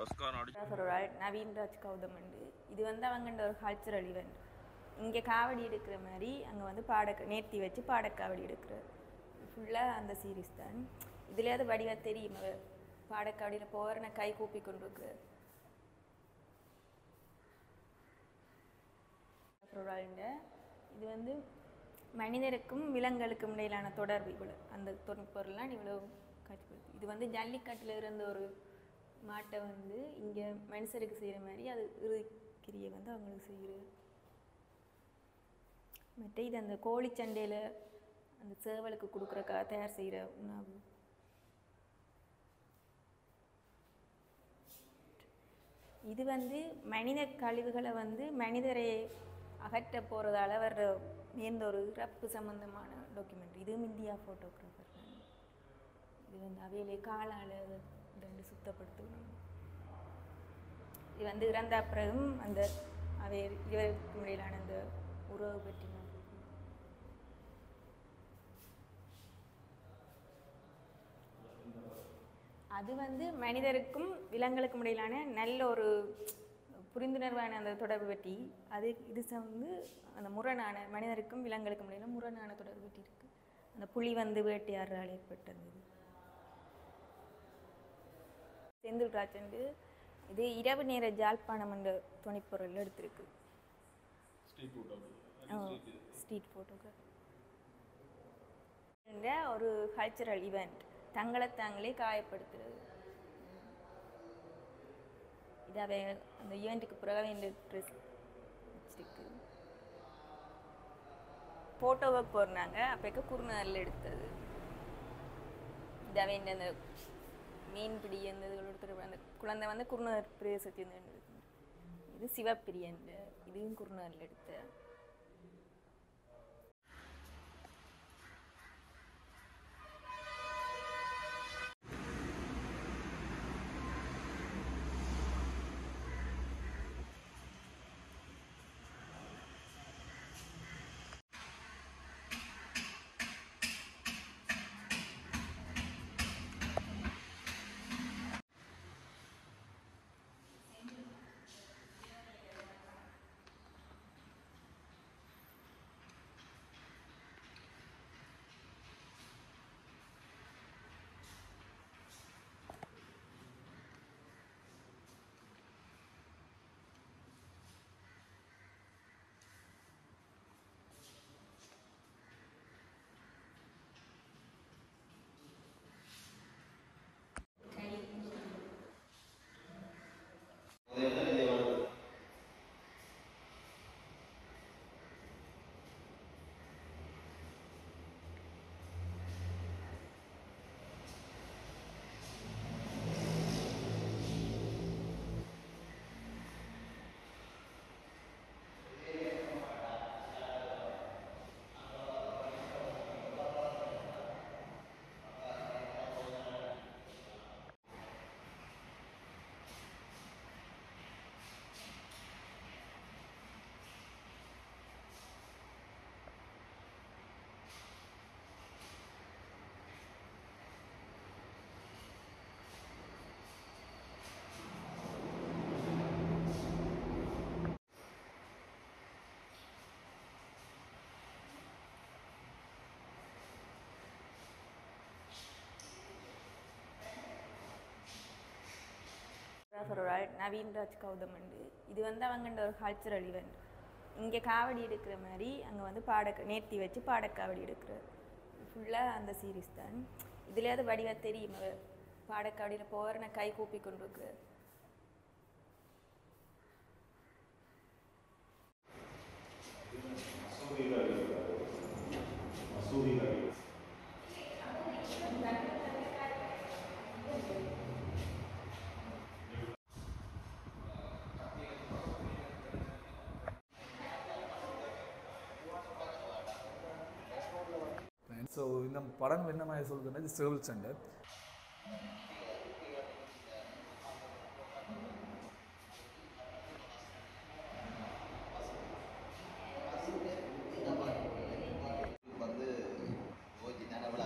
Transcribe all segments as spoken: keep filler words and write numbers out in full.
நவீன் ராஜ் கௌதம் உண்டு. இது வந்து அவங்கண்ட ஒரு கல்ச்சுரல் ஈவெண்ட். இங்கே காவடி எடுக்கிற மாதிரி அங்கே வந்து பாட நேர்த்தி வச்சு பாடக்காவடி எடுக்கிற ஃபுல்லாக அந்த சீரீஸ் தான். இதுலேயாவது வடிவாக தெரியும் பாடக்காவடியில் போகிற நான் கை கூப்பி கொண்டு இருக்கிற இது வந்து மனிதருக்கும் விலங்குகளுக்கும் இடையிலான தொடர்பு இவ்வளோ அந்த தொழில்பொருள்லாம் இவ்வளோ காட்சிப்படுத்து. இது வந்து ஜல்லிக்கட்டில் இருந்த ஒரு மாட்டை வந்து இங்கே மனுஷருக்கு செய்கிற மாதிரி அது இறுதிக்கிரியை வந்து அவங்களுக்கு செய்கிறது. மற்ற இது அந்த கோழி சண்டையில் அந்த சேவலுக்கு கொடுக்குறக்காக தயார் செய்கிற உணவு. இது வந்து மனித கழிவுகளை வந்து மனிதரை அகற்ற போகிறதால வர்ற எந்த ஒரு இறப்பு சம்மந்தமான டாக்குமெண்ட். இதுவும் இந்தியா ஃபோட்டோகிராஃபர். இது வந்து அவையிலே காலால் ரெண்டு சுத்தப்படுத்தணும். இது வந்து இறந்த பிறகும் அந்த அவை இருவருக்கு இடையிலான அந்த உறவு பற்றி அது வந்து மனிதருக்கும் விலங்குகளுக்கும் இடையிலான நல்ல ஒரு புரிந்துணர்வான அந்த தொடர்பு பற்றி அது இது வந்து அந்த முரணான மனிதருக்கும் விலங்குகளுக்கும் இடையில முரணான தொடர்பு பற்றி இருக்குது. அந்த புலி வந்து வேட்டையாடுறால் ஏற்பட்டது. செந்தில் ராஜண்டு இது இரவு நேர ஜாழ்ப்பாணம் என்ற துணைப்பொருள் எடுத்திருக்கு. ஸ்ட்ரீட் ஃபோட்டோகிராஃபி ஒரு கல்ச்சுரல் ஈவெண்ட். தங்களை தாங்களே காயப்படுத்துறது. இதாவே அந்த ஈவெண்ட்டுக்கு பிறகு இந்த ட்ரெஸ் வச்சிருக்கு. ஃபோட்டோ ஒர்க் போடுறாங்க. அப்போக்க குறுநரில் எடுத்தது. இதாவே இந்த மீன்பிடி அந்த இதுகளோட அந்த குழந்தை வந்து குறுநர் பிரதேசத்திலிருந்து இது சிவப்பிரியன். இதுவும் குறுநரில் எடுத்த. நவீன் ராஜ் கௌதம் உண்டு. இது வந்து அவங்கண்ட ஒரு கல்ச்சுரல் ஈவெண்ட். இங்கே காவடி எடுக்கிற மாதிரி அங்கே வந்து பாட நேர்த்தி வச்சு பாடக்காவடி எடுக்கிற ஃபுல்லாக அந்த சீரீஸ் தான். இதுலேயாவது வடிவாக தெரியும் பாடக்காவடியில் போகிற நான் கை கூப்பி கொண்டு இருக்கிற ஸோ இந்த படம் என்ன மாதிரி சொல்லுதுன்னா இது சேவல் சண்டை.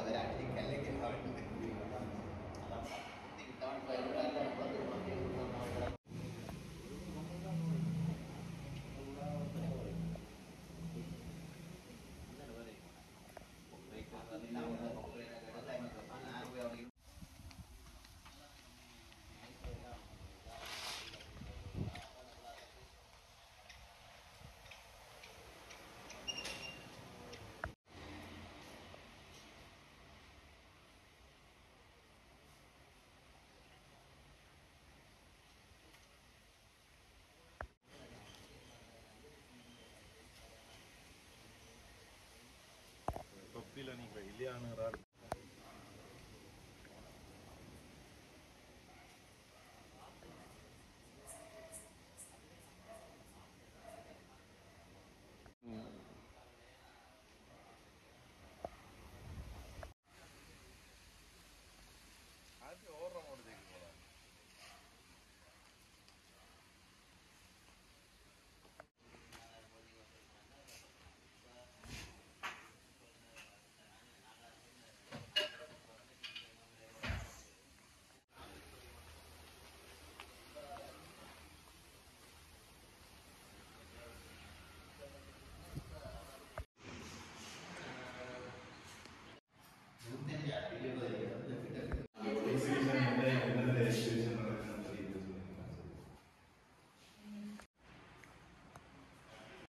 வந்து அணுகிறார்